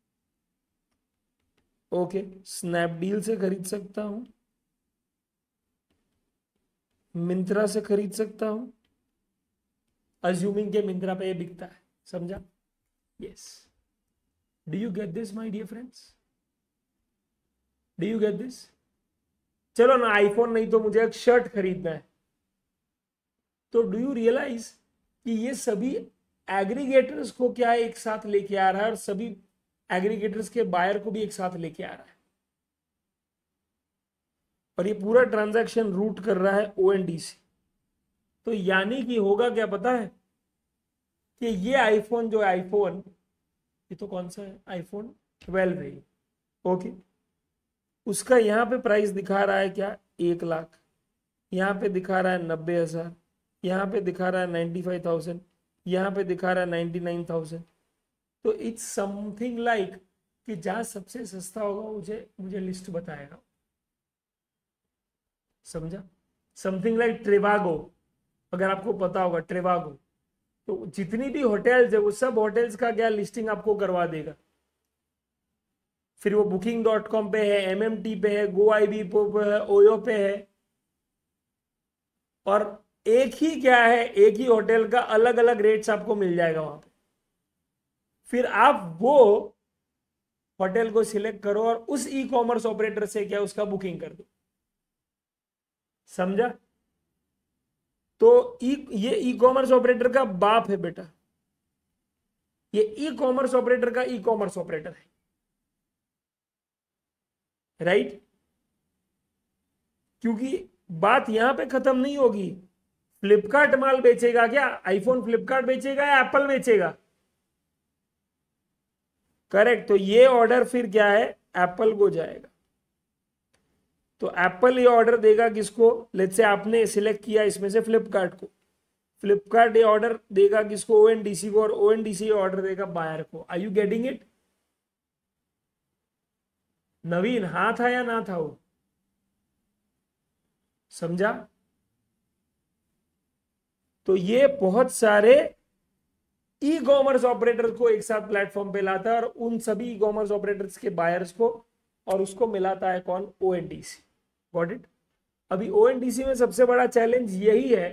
ओके, स्नैपडील से खरीद सकता हूं, मिंत्रा से खरीद सकता हूं, अज्यूमिंग के मिंत्रा पे ये बिकता है, समझा? Yes. Do you get this my dear friends? Do you get this? चलो ना, आईफोन नहीं तो मुझे एक शर्ट खरीदना है, तो डू यू रियलाइज कि ये सभी एग्रीगेटर्स को क्या है, एक साथ लेके आ रहा है और सभी एग्रीगेटर्स के बायर को भी एक साथ लेके आ रहा है, और ये पूरा ट्रांजैक्शन रूट कर रहा है ओएनडीसी। तो यानी कि होगा क्या पता है, कि ये आईफोन जो है, आईफोन ये तो कौन सा है, आईफोन ट्वेल्व है, ओके, उसका यहाँ पे प्राइस दिखा रहा है क्या, एक लाख, यहाँ पे दिखा रहा है नब्बे हजार, यहाँ पे दिखा रहा है नाइन्टी फाइव थाउजेंड, यहाँ पे दिखा रहा है नाइन्टी नाइन थाउजेंड। तो इट्स समथिंग लाइक कि जहां सबसे सस्ता होगा मुझे मुझे लिस्ट बताएगा, समझा, समथिंग लाइक ट्रेवागो, अगर आपको पता होगा ट्रेवागो, तो जितनी भी होटल्स है वो सब होटल्स का क्या लिस्टिंग आपको करवा देगा। फिर वो बुकिंग डॉट कॉम पे है, एम एम टी पे है, गो आई बी पे है, ओयो पे है, और एक ही क्या है, एक ही होटल का अलग अलग रेट्स आपको मिल जाएगा वहां पे। फिर आप वो होटल को सिलेक्ट करो और उस ई कॉमर्स ऑपरेटर से क्या उसका बुकिंग कर दो, समझा। तो ई ये ई कॉमर्स ऑपरेटर का बाप है बेटा, ये ई कॉमर्स ऑपरेटर का ई कॉमर्स ऑपरेटर है, राइट। क्योंकि बात यहां पे खत्म नहीं होगी, फ्लिपकार्ट माल बेचेगा क्या, आईफोन फ्लिपकार्ट बेचेगा या एप्पल बेचेगा, करेक्ट। तो ये ऑर्डर फिर क्या है, एप्पल को जाएगा। तो एप्पल ये ऑर्डर देगा किसको, लेट्स से आपने सिलेक्ट किया इसमें से फ्लिपकार्ट को, फ्लिपकार्ट ये ऑर्डर देगा किसको, ओएनडीसी को, और ओएनडीसी ये ऑर्डर देगा बायर को। Are you getting it Naveen, हाँ था या ना था वो, समझा। तो ये बहुत सारे ई कॉमर्स ऑपरेटर को एक साथ प्लेटफॉर्म पे लाता है, और उन सभी ई कॉमर्स ऑपरेटर्स के बायर्स को, और उसको मिलाता है कौन, ओएनडीसी। Got it. अभी ओएनडीसी में सबसे बड़ा चैलेंज यही है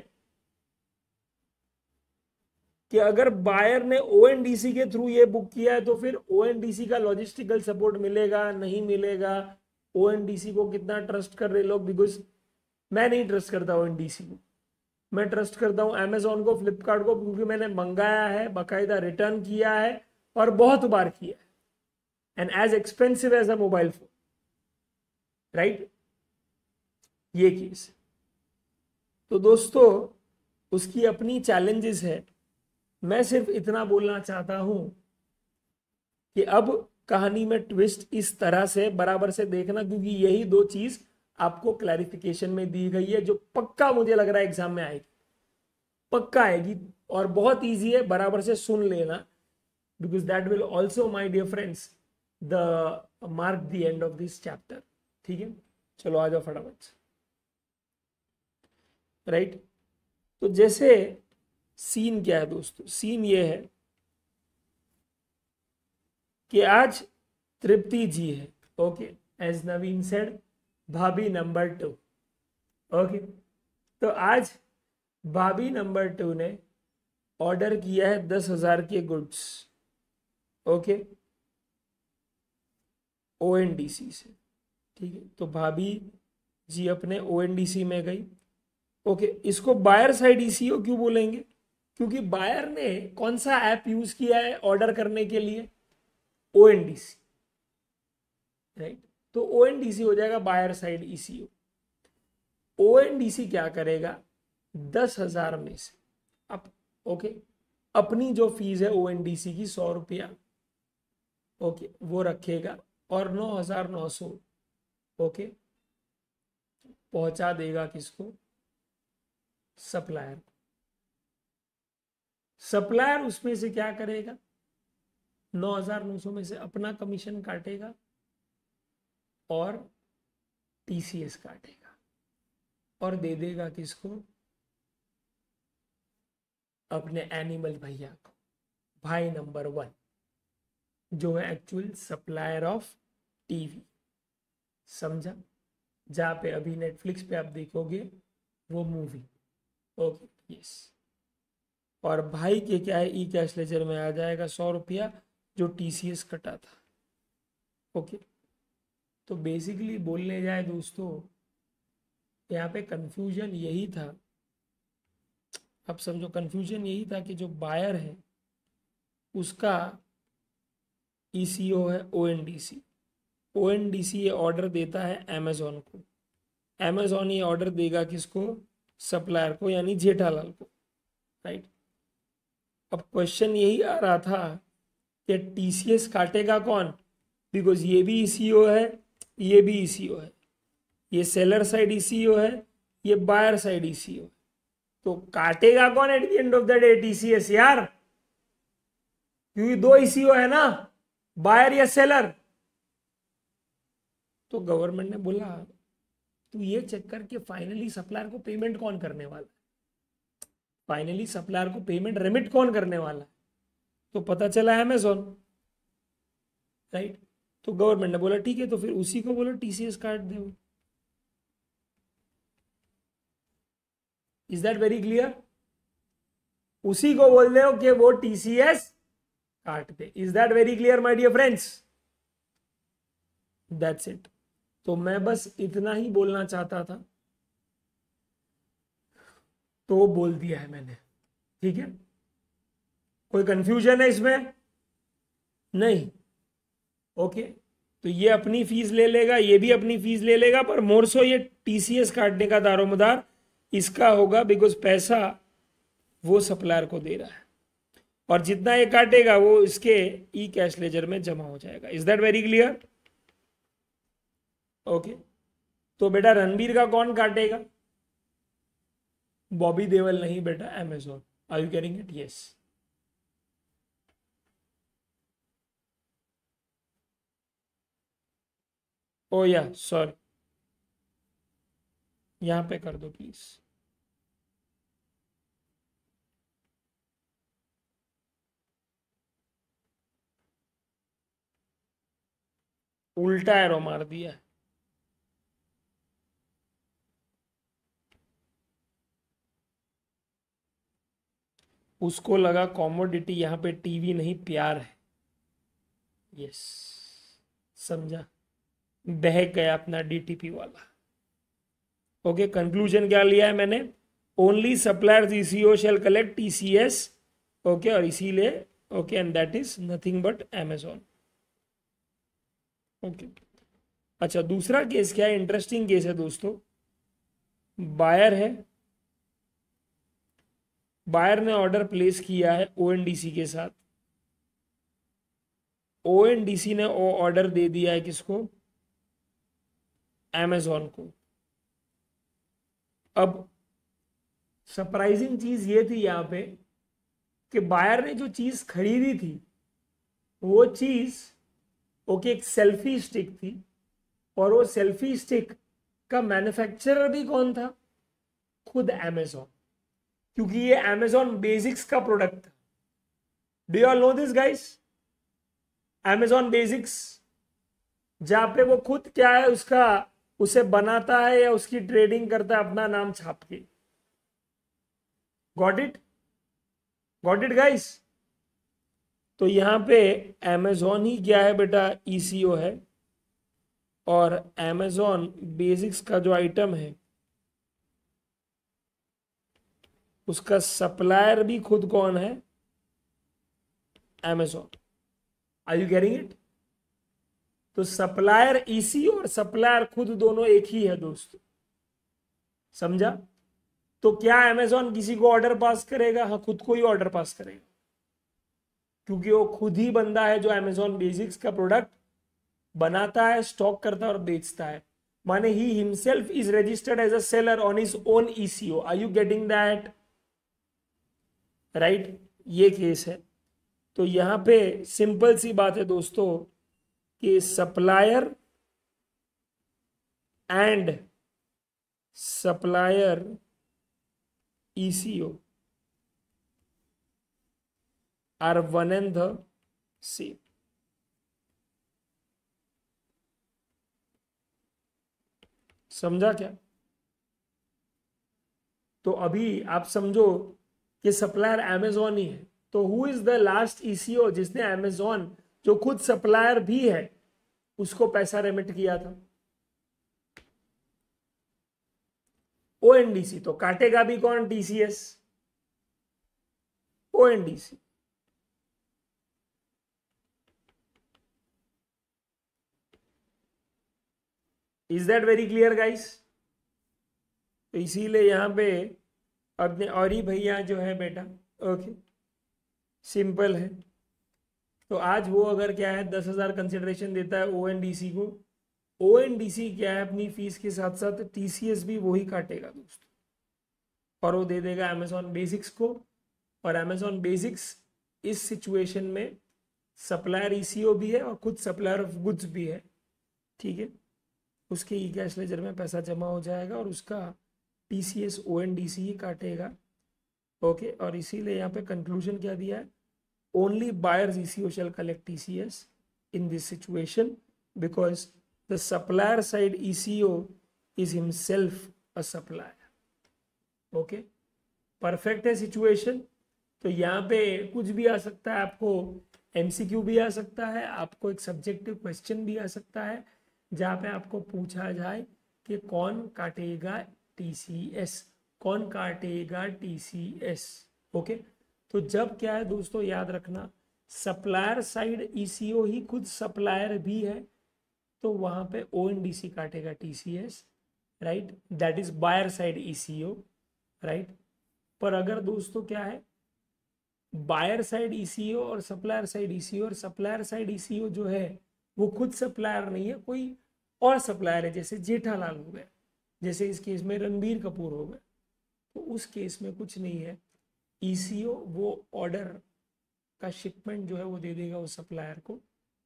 कि अगर बायर ने ओएनडीसी के थ्रू ये बुक किया है तो फिर ओएनडीसी का लॉजिस्टिकल सपोर्ट मिलेगा नहीं मिलेगा, ओएनडीसी को कितना ट्रस्ट कर रहे लोग, बिकॉज मैं नहीं ट्रस्ट करता ओएनडीसी को, मैं ट्रस्ट करता हूं अमेजोन को, फ्लिपकार्ट को, क्योंकि मैंने मंगाया है, बाकायदा रिटर्न किया है और बहुत बार किया है, and as expensive as a mobile phone, right. ये केस, तो दोस्तों उसकी अपनी चैलेंजेस है। मैं सिर्फ इतना बोलना चाहता हूं कि अब कहानी में ट्विस्ट इस तरह से बराबर से देखना, क्योंकि यही दो चीज आपको क्लैरिफिकेशन में दी गई है जो पक्का मुझे लग रहा है एग्जाम में आएगी, पक्का आएगी, और बहुत इजी है, बराबर से सुन लेना, because that will also my dear friends the mark the end of this chapter. ठीक है, चलो आ जाओ फटाफट से, राइट। तो जैसे सीन क्या है दोस्तों, सीन ये है कि आज तृप्ति जी है, ओके, एज नवीन सेड, भाभी नंबर टू, ओके। तो आज भाभी नंबर टू ने ऑर्डर किया है दस हजार के गुड्स, ओके, ओएनडीसी से, ठीक है। तो भाभी जी अपने ओएनडीसी में गई, ओके। इसको बायर साइड ईसीओ क्यों बोलेंगे, क्योंकि बायर ने कौन सा ऐप यूज किया है ऑर्डर करने के लिए, ओएनडीसी, राइट। तो ओएनडीसी हो जाएगा बायर साइड ईसीओ। ओएनडीसी क्या करेगा, दस हजार में से अब, ओके, अपनी जो फीस है ओएनडीसी की सौ रुपया, ओके, वो रखेगा, और नौ हजार नौ सौ ओके पहुंचा देगा किसको, सप्लायर। सप्लायर उसमें से क्या करेगा, नौ हजार नौ सौ में से अपना कमीशन काटेगा और टीसीएस काटेगा, और दे देगा किसको, अपने एनिमल भैया को, भाई नंबर वन, जो है एक्चुअल सप्लायर ऑफ टीवी, समझा। जहां पे अभी नेटफ्लिक्स पे आप देखोगे वो मूवी, ओके, यस। और भाई के क्या है, ई कैश लेजर में आ जाएगा सौ रुपया जो टीसीएस कटा था, ओके। तो बेसिकली बोलने जाए दोस्तों, यहाँ पे कंफ्यूजन यही था, अब समझो कंफ्यूजन यही था कि जो बायर है उसका ईसीओ है ओएनडीसी। ओएनडीसी ये ऑर्डर देता है अमेजोन को, अमेजोन ये ऑर्डर देगा किसको, सप्लायर को, यानी जेठालाल को, राइट। अब क्वेश्चन यही आ रहा था कि टीसीएस काटेगा कौन, बिकॉज ये भी ईसीओ है, ये भी ईसीओ है, ये सेलर साइड ईसीओ है, ये बायर साइड ईसीओ है, तो काटेगा कौन at the end of the day, TCS यार, क्योंकि दो ईसीओ है ना, बायर या सेलर। तो गवर्नमेंट ने बोला तू ये चेक कर कि फाइनली सप्लायर को पेमेंट कौन करने वाला है, फाइनली सप्लायर को पेमेंट रेमिट कौन करने वाला है, तो पता चला अमेजोन, राइट। तो गवर्नमेंट ने बोला ठीक है, तो फिर उसी को बोलो टीसीएस काट दे। Is that very clear? उसी को बोल रहे हो कि वो टीसीएस काट दे। Is that very clear my dear friends? That's it. तो मैं बस इतना ही बोलना चाहता था, तो वो बोल दिया है मैंने, ठीक है। कोई कंफ्यूजन है इसमें? नहीं, ओके। तो ये अपनी फीस ले लेगा, ये भी अपनी फीस ले लेगा, पर मोरसो ये टीसीएस काटने का दारोमदार इसका होगा, बिकॉज पैसा वो सप्लायर को दे रहा है, और जितना ये काटेगा वो इसके ई कैश लेजर में जमा हो जाएगा। Is that very clear? Okay. तो बेटा रणबीर का कौन काटेगा? बॉबी देओल नहीं बेटा, Amazon. Are you carrying it? Yes. Oh yeah sorry, यहां पे कर दो प्लीज। उल्टा एरो मार दिया है। उसको लगा कॉमोडिटी, यहां पे टीवी नहीं प्यार है। यस, समझा, बहक गया अपना डीटीपी वाला। ओके, कंक्लूजन क्या लिया है मैंने? Only suppliers ECO shall collect TCS, okay, और इसीलिए okay, and that is nothing but Amazon. Okay, अच्छा दूसरा केस क्या है? इंटरेस्टिंग केस है दोस्तों। बायर है, बायर ने ऑर्डर प्लेस किया है ओएनडीसी के साथ, ओएनडीसी ने वो ऑर्डर दे दिया है किसको? अमेजोन को। अब सरप्राइजिंग चीज ये थी यहां पे कि बायर ने जो चीज खरीदी थी वो चीज ओके एक सेल्फी स्टिक थी, और वो सेल्फी स्टिक का मैन्युफैक्चरर भी कौन था? खुद अमेजोन, क्योंकि ये अमेजोन बेसिक्स का प्रोडक्ट था। Do you all know this guys? Amazon Basics, जहां पे वो खुद क्या है उसका उसे बनाता है या उसकी ट्रेडिंग करता है अपना नाम छाप के। Got it? Got it guys? तो यहां पे अमेजोन ही क्या है बेटा? ईसीओ है, और अमेजोन बेसिक्स का जो आइटम है उसका सप्लायर भी खुद कौन है? Amazon. Are you getting it? तो सप्लायर ईसीओ और सप्लायर खुद दोनों एक ही है दोस्तों, समझा? तो क्या अमेजोन किसी को ऑर्डर पास करेगा? हाँ, खुद को ही ऑर्डर पास करेगा, क्योंकि वो खुद ही बंदा है जो अमेजोन बेसिक्स का प्रोडक्ट बनाता है, स्टॉक करता है और बेचता है। माने he himself is registered as a seller on his own ECO. Are you getting that? Right, ये केस है। तो यहां पे सिंपल सी बात है दोस्तों कि supplier and supplier ECO are one and the same. समझा क्या? तो अभी आप समझो कि सप्लायर अमेजोन ही है, तो who is the last ECO जिसने अमेजोन जो खुद सप्लायर भी है उसको पैसा रेमिट किया था? ओएनडीसी। तो काटेगा भी कौन? TCS, ONDC. Is that very clear guys? तो इसीलिए यहाँ पे अपने और ही भैया जो है बेटा, ओके सिंपल है। तो आज वो अगर क्या है दस हजार कंसिडरेशन देता है ओ एन डी सी को, ओ एन डी सी क्या है अपनी फीस के साथ साथ टी सी एस भी वही काटेगा दोस्तों, और वो दे देगा अमेजॉन बेसिक्स को। और अमेजॉन बेसिक्स इस सिचुएशन में सप्लायर ई सी ओ भी है और खुद सप्लायर ऑफ गुड्स भी है, ठीक है। उसके ई कैश लेजर में पैसा जमा हो जाएगा और उसका T C S O N D C ही काटेगा, ओके। और इसीलिए यहाँ पे कंक्लूजन क्या दिया है, only buyers E C O shall collect T C S in this situation because the supplier side E C O is himself a supplier, okay. Perfect है सिचुएशन। तो यहाँ पे कुछ भी आ सकता है, आपको एमसीक्यू भी आ सकता है, आपको एक सब्जेक्टिव क्वेश्चन भी आ सकता है जहाँ पे आपको पूछा जाए कि कौन काटेगा टीसीएस, कौन काटेगा टीसीएस, ओके। तो जब क्या है दोस्तों याद रखना, सप्लायर साइड ईसीओ ही खुद सप्लायर भी है, तो वहां पे ओएनडीसी काटेगा TCS, right, that is buyer side ECO, right. पर अगर दोस्तों क्या है बायर साइड ईसीओ और सप्लायर साइड ईसीओ, और सप्लायर साइड ईसीओ जो है वो खुद सप्लायर नहीं है, कोई और सप्लायर है, जैसे जेठालाल हो गए, जैसे इस केस में रणबीर कपूर हो गए, तो उस केस में कुछ नहीं है। ईसीओ वो ऑर्डर का शिपमेंट जो है वो दे देगा उस सप्लायर को,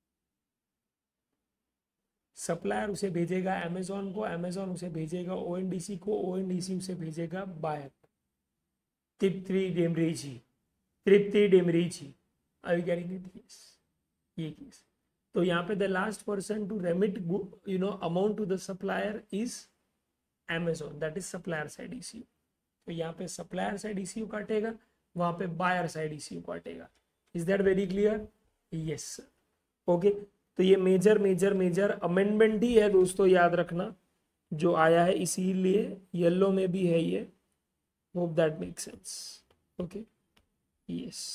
सप्लायर उसे भेजेगा अमेजॉन को, अमेजॉन उसे भेजेगा ओएनडीसी को, ओएनडीसी उसे भेजेगा बायर, तृप्ति डेमरेजी, तृप्ति डेमरेजी, आई गेटिंग इट? यस, ये केस। तो यहाँ पे the last person to remit you know amount to the supplier is Amazon, that is supplier side ECO. तो यहाँ पे सप्लायर साइड ईसीयू काटेगा, वहां पे बायर साइड ईसीयू काटेगा। Is that very clear? Yes, okay. तो ये मेजर मेजर मेजर अमेंडमेंट ही है दोस्तों, याद रखना, जो आया है, इसीलिए येलो में भी है ये। Hope that make sense, okay. Yes,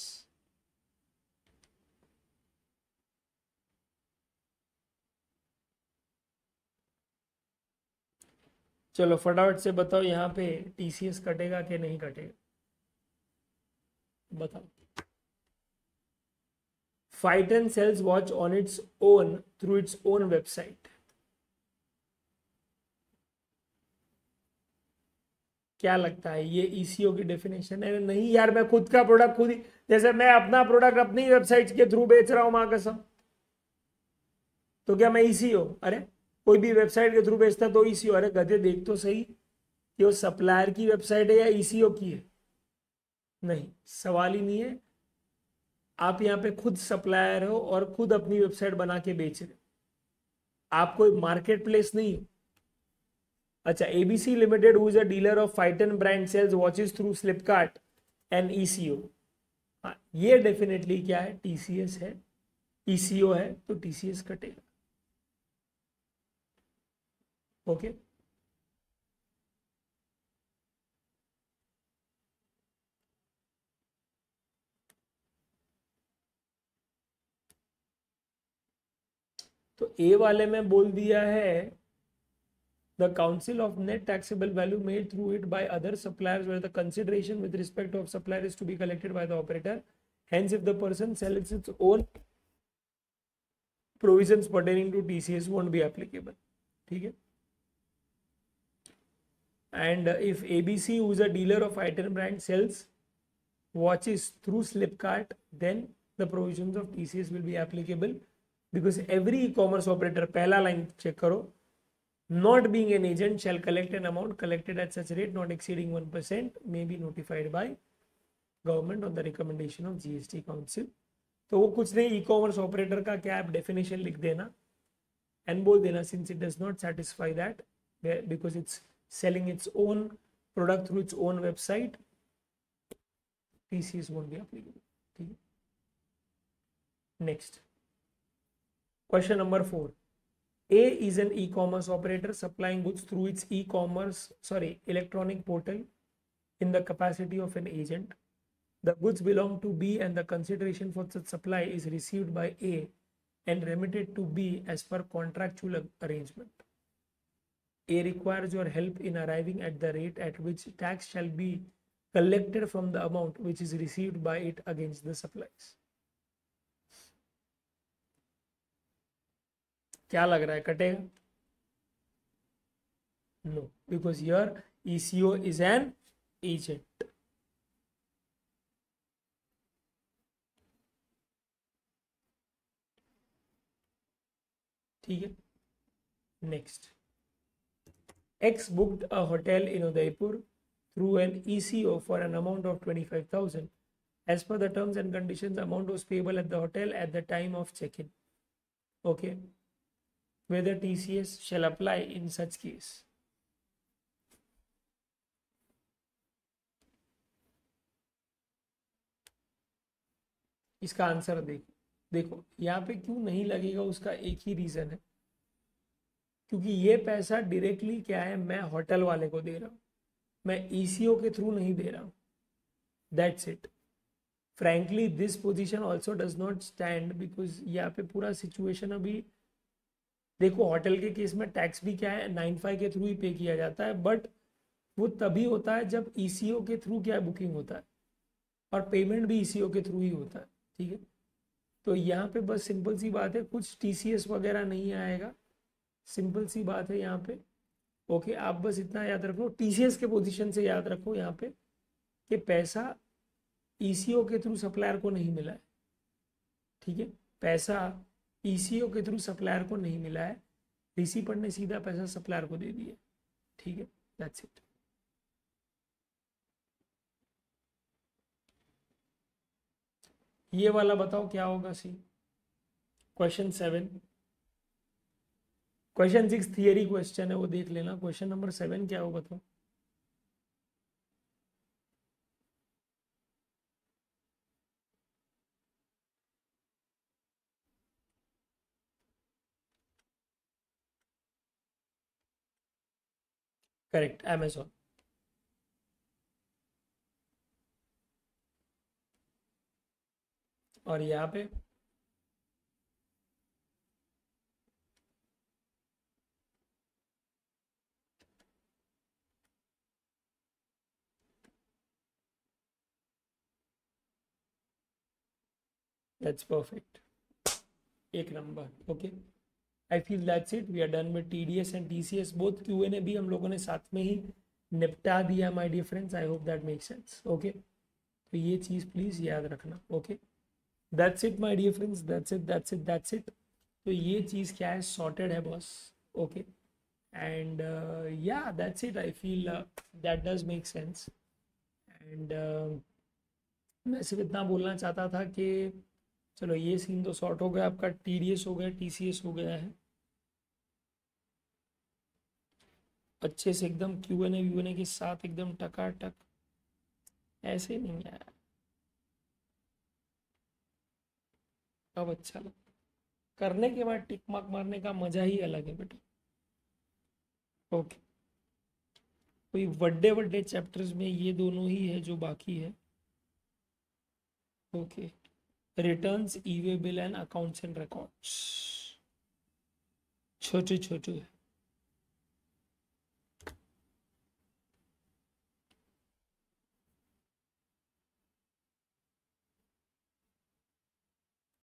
चलो फटाफट से बताओ यहाँ पे टीसीएस कटेगा कि नहीं कटेगा, बताओ। Phyton sells watch on its own through its own website. क्या लगता है ये ईसीओ की डेफिनेशन है? नहीं यार, मैं खुद का प्रोडक्ट खुद ही, जैसे मैं अपना प्रोडक्ट अपनी वेबसाइट के थ्रू बेच रहा हूं मां कसम, तो क्या मैं ईसीओ? अरे कोई भी वेबसाइट के थ्रू बेचता तो ईसीओ। अरे गधे देख तो सही कि वो सप्लायर की वेबसाइट है या ईसीओ की है। नहीं, सवाल ही नहीं है। आप यहाँ पे खुद सप्लायर हो और खुद अपनी वेबसाइट बना के बेच रहे हो, आप कोई मार्केट प्लेस नहीं हो। अच्छा, ABC limited who is a dealer of Fighton brand sells watches through Flipkart and ECO. हाँ, ये डेफिनेटली क्या है, टीसीएस है, ईसीओ है, तो टीसीएस कटेगा, ओके। तो ए वाले में बोल दिया है the council of net taxable value made through it by other suppliers where the consideration with respect of supplier is to be collected by the operator. Hence, if the person sells its own, provisions pertaining to T C S won't be applicable. ठीक है? And if A B C, who is a dealer of item brand, sells watches through Flipkart, then the provisions of T C S will be applicable because every e-commerce operator, पहला line check करो, not being an agent shall collect an amount collected at such rate not exceeding one percent may be notified by government on the recommendation of G S T council. तो वो कुछ नहीं, ई कॉमर्स ऑपरेटर का क्या आप डेफिनेशन लिख देना एंड बोल देना since it does not satisfy that because it's selling its own product through its own website, TCS won't be applicable, ठीक है। Next question number four. A is an e-commerce operator supplying goods through its e-commerce, sorry, electronic portal in the capacity of an agent. The goods belong to B and the consideration for such supply is received by A and remitted to B as per contractual arrangement. A requires your help in arriving at the rate at which tax shall be collected from the amount which is received by it against the supplies. क्या लग रहा है, कटेगा? No, because here E C O is an agent. ठीक है. Next, X booked a hotel in Udaipur through an E C O for an amount of twenty-five thousand. As per the terms and conditions, the amount was payable at the hotel at the time of check-in. Okay. Whether T C S shall apply in such case? इसका आंसर देखो. देखो यहाँ पे क्यों नहीं लगेगा, उसका एक ही रीजन है, क्योंकि ये पैसा डायरेक्टली क्या है, मैं होटल वाले को दे रहा हूँ, मैं ईसीओ के थ्रू नहीं दे रहा हूँ. That's it. Frankly this position also does not stand, because यहाँ पे पूरा सिचुएशन अभी देखो, होटल के केस में टैक्स भी क्या है, नाइन फाइव के थ्रू ही पे किया जाता है, बट वो तभी होता है जब ईसीओ के थ्रू क्या बुकिंग होता है, और पेमेंट भी ईसीओ के थ्रू ही होता है. ठीक है. तो यहाँ पे बस सिंपल सी बात है, कुछ टीसीएस वगैरह नहीं आएगा, सिंपल सी बात है यहाँ पे. ओके, आप बस इतना याद रखो, टीसीएस के पोजीशन से याद रखो यहाँ पे कि पैसा ईसीओ के थ्रू सप्लायर को नहीं मिला है. ठीक है, पैसा ईसीओ के थ्रू सप्लायर को नहीं मिला है, रिसीपर ने सीधा पैसा सप्लायर को दे दिया. ठीक है, दैट्स इट. ये वाला बताओ क्या होगा C. Question seven. Question six theory question है, वो देख लेना. क्वेश्चन नंबर सेवन क्या होगा बताओ. Correct, Amazon. और यहाँ पे दैट्स परफेक्ट, एक नंबर. Okay, I feel that's it. We are done with TDS and TCS. Both Q N A भी हम लोगों ने साथ में ही निपटा दिया my dear friends. I hope that make sense. Okay, तो ये चीज़ प्लीज़ याद रखना. Okay, that's it my dear friends, that's it that's it that's it. तो ये चीज़ क्या है, सॉर्टेड है boss. Okay, and yeah that's it. I feel that does make sense. And मैं सिर्फ इतना बोलना चाहता था कि चलो ये सीन तो सॉर्ट हो गया, आपका टीडीएस हो गया, टीसीएस हो गया है अच्छे से एकदम, Q N A Q N A के साथ एकदम टकाटक. ऐसे नहीं यार, अब अच्छा लगा. करने के बाद टिक मार्क मारने का मजा ही अलग है बेटा. ओके, कोई बड़े बड़े चैप्टर्स में ये दोनों ही है जो बाकी है. Okay, returns, e way bill and accounts and records छोटे छोटे है.